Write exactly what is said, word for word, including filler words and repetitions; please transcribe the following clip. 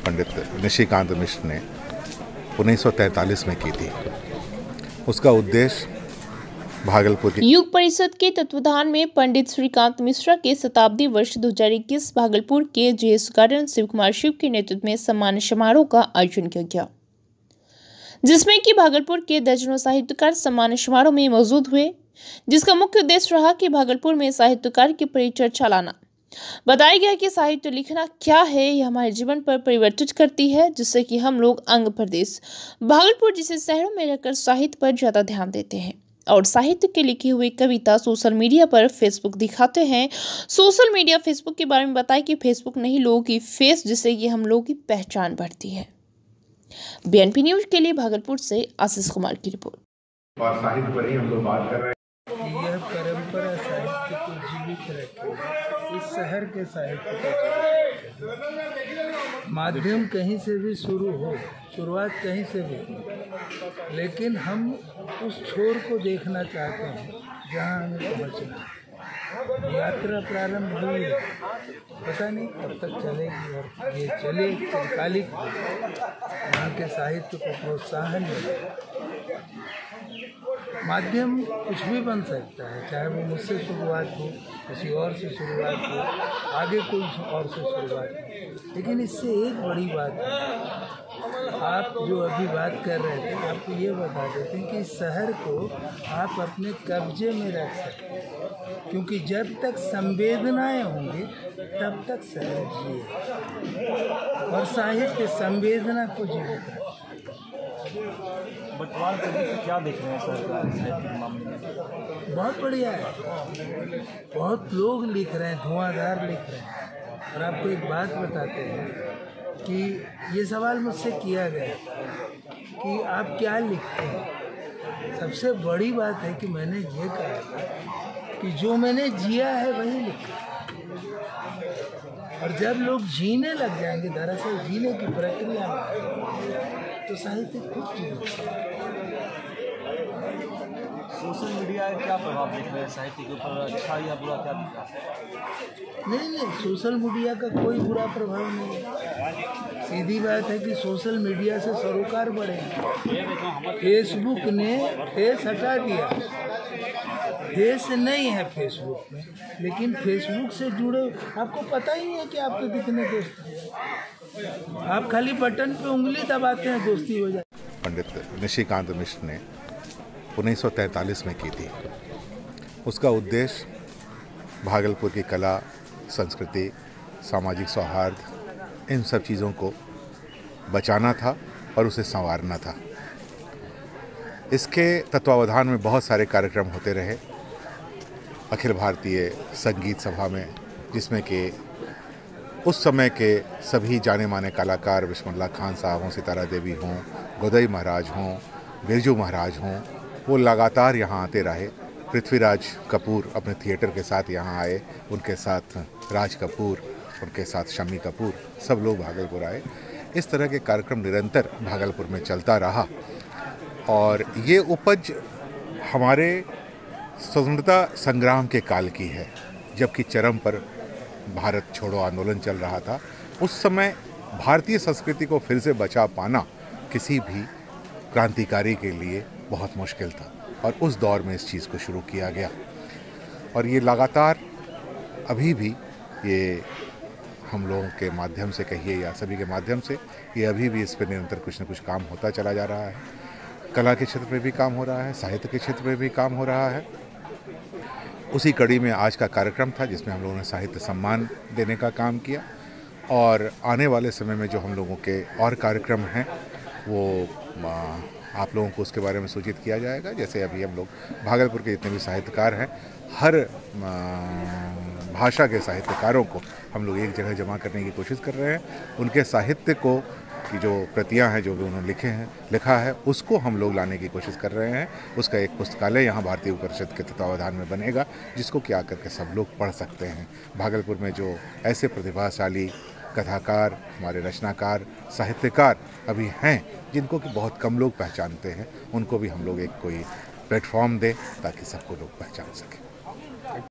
पंडित निशिकांत मिश्र ने उन्नीस सौ तैंतालीस में की थी। उसका उद्देश्य भागलपुर की युग परिषद के तत्वाधान में पंडित श्रीकांत मिश्रा के शताब्दी वर्ष दो हज़ार इक्कीस भागलपुर के जेएस गार्डन शिव कुमार शिव के नेतृत्व में सम्मान समारोह का आयोजन किया गया, जिसमें कि भागलपुर के दर्जनों साहित्यकार सम्मान समारोह में मौजूद हुए, जिसका मुख्य उद्देश्य रहा कि भागलपुर में साहित्यकार की परिचर्चा लाना। बताया गया कि साहित्य लिखना क्या है, यह हमारे जीवन पर परिवर्तित करती है, जिससे कि हम लोग अंग प्रदेश भागलपुर जैसे शहरों में रहकर साहित्य पर ज्यादा ध्यान देते हैं और साहित्य के लिखी हुई कविता सोशल मीडिया पर फेसबुक दिखाते हैं। सोशल मीडिया फेसबुक के बारे में बताया कि फेसबुक नहीं लोगों की फेस, जिससे कि हम लोगों की पहचान बढ़ती है। बीएनपी न्यूज के लिए भागलपुर से आशीष कुमार की रिपोर्ट। और साहित्य पर ही हम लोग बात कर रहे हैं। यह परंपरा साहित्य को जीवित रखे, इस शहर के साहित्य को जीवित। माध्यम कहीं से भी शुरू हो, शुरुआत कहीं से भी हो, लेकिन हम उस छोर को देखना चाहते हैं जहाँ हमें पहुँचना है। यात्रा प्रारंभ हुई है, पता नहीं कब तक चलेगी, और ये चले चिरकालिक यहाँ के साहित्य को प्रोत्साहन मिले। माध्यम कुछ भी बन सकता है, चाहे वो मुझसे शुरुआत हो, किसी और से शुरुआत हो, आगे कोई और से शुरुआत हो, लेकिन इससे एक बड़ी बात है, आप जो अभी बात कर रहे थे, आपको ये बता देते हैं कि इस शहर को आप अपने कब्जे में रख सकते हैं, क्योंकि जब तक संवेदनाएं होंगी तब तक शहर जिए, और साहित्य संवेदना को जीवित रखता है। वर्तमान तेजी से क्या देख रहे हैं सरकार साहित्य के मामले में? बहुत बढ़िया है, बहुत लोग लिख रहे हैं, धुआंधार लिख रहे हैं। और आपको एक बात बताते हैं कि ये सवाल मुझसे किया गया कि आप क्या लिखते हैं। सबसे बड़ी बात है कि मैंने ये कहा था कि जो मैंने जिया है वही लिखा, और जब लोग जीने लग जाएंगे, दरअसल जीने की प्रक्रिया में, तो साहित्य खुद जीवित। सोशल मीडिया का क्या प्रभाव देख रहे हैं साहित्य के ऊपर, अच्छा या बुरा क्या दिख रहा है? नहीं नहीं, सोशल मीडिया का कोई बुरा प्रभाव नहीं है। सीधी बात है कि सोशल मीडिया से सरोकार बढ़ेगा। फेसबुक ने फेस हटा दिया, फेस नहीं है फेसबुक में, लेकिन फेसबुक से जुड़े आपको पता ही है कि आपके कितने दोस्त हैं। आप खाली बटन पे उंगली दबाते हैं, दोस्ती हो जाए। पंडित निशिकांत मिश्र ने उन्नीस सौ तैंतालीस में की थी। उसका उद्देश्य भागलपुर की कला, संस्कृति, सामाजिक सौहार्द, इन सब चीज़ों को बचाना था और उसे संवारना था। इसके तत्वावधान में बहुत सारे कार्यक्रम होते रहे अखिल भारतीय संगीत सभा में, जिसमें कि उस समय के सभी जाने माने कलाकार, बिस्मिल्लाह खान साहब हों, सितारा देवी हों, गोदई महाराज हों, बिरजू महाराज हों, वो लगातार यहाँ आते रहे। पृथ्वीराज कपूर अपने थिएटर के साथ यहाँ आए, उनके साथ राज कपूर, उनके साथ शम्मी कपूर, सब लोग भागलपुर आए। इस तरह के कार्यक्रम निरंतर भागलपुर में चलता रहा, और ये उपज हमारे स्वतंत्रता संग्राम के काल की है, जबकि चरम पर भारत छोड़ो आंदोलन चल रहा था। उस समय भारतीय संस्कृति को फिर से बचा पाना किसी भी क्रांतिकारी के लिए बहुत मुश्किल था, और उस दौर में इस चीज़ को शुरू किया गया, और ये लगातार अभी भी ये हम लोगों के माध्यम से कहिए या सभी के माध्यम से, ये अभी भी इस पर निरंतर कुछ न कुछ काम होता चला जा रहा है। कला के क्षेत्र में भी काम हो रहा है, साहित्य के क्षेत्र में भी काम हो रहा है। उसी कड़ी में आज का कार्यक्रम था, जिसमें हम लोगों ने साहित्य सम्मान देने का काम किया, और आने वाले समय में जो हम लोगों के और कार्यक्रम हैं वो आप लोगों को उसके बारे में सूचित किया जाएगा। जैसे अभी हम लोग भागलपुर के जितने भी साहित्यकार हैं, हर भाषा के साहित्यकारों को हम लोग एक जगह जमा करने की कोशिश कर रहे हैं। उनके साहित्य को की जो प्रतियां हैं, जो भी उन्होंने लिखे हैं लिखा है, उसको हम लोग लाने की कोशिश कर रहे हैं। उसका एक पुस्तकालय यहाँ भारतीय परिषद के तत्वावधान में बनेगा, जिसको कि आकर के सब लोग पढ़ सकते हैं। भागलपुर में जो ऐसे प्रतिभाशाली कथाकार, हमारे रचनाकार, साहित्यकार अभी हैं, जिनको कि बहुत कम लोग पहचानते हैं, उनको भी हम लोग एक कोई प्लेटफॉर्म दें ताकि सबको लोग पहचान सकें।